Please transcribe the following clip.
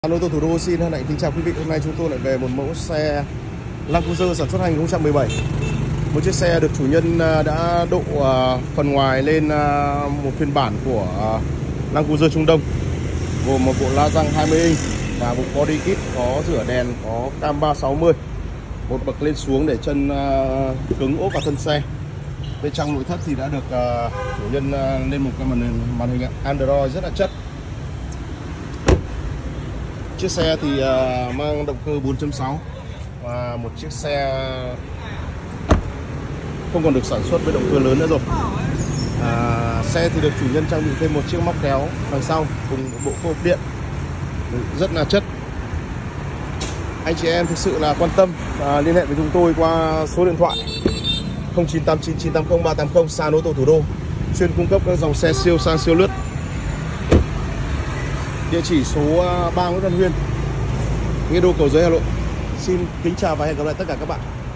Ô tô thủ đô xin hân hạnh kính chào quý vị. Hôm nay chúng tôi lại về một mẫu xe Land Cruiser sản xuất 2017. Một chiếc xe được chủ nhân đã độ phần ngoài lên một phiên bản của Land Cruiser Trung Đông, gồm một bộ la răng 20 inch và bộ body kit có rửa đèn, có cam 360, một bậc lên xuống để chân cứng ốp vào thân xe. Bên trong nội thất thì đã được chủ nhân lên một cái màn hình Android rất là chất. Chiếc xe thì mang động cơ 4.6 và một chiếc xe không còn được sản xuất với động cơ lớn nữa rồi. Xe thì được chủ nhân trang bị thêm một chiếc móc kéo đằng sau cùng một bộ phô điện rất là chất. Anh chị em thực sự là quan tâm liên hệ với chúng tôi qua số điện thoại 0989 980 380, sàn ô tô thủ đô, chuyên cung cấp các dòng xe siêu sang siêu lướt. Địa chỉ số 3 Nguyễn Văn Huyên, Nghĩa Đô, Cầu Giấy, Hà Nội. Xin kính chào và hẹn gặp lại tất cả các bạn.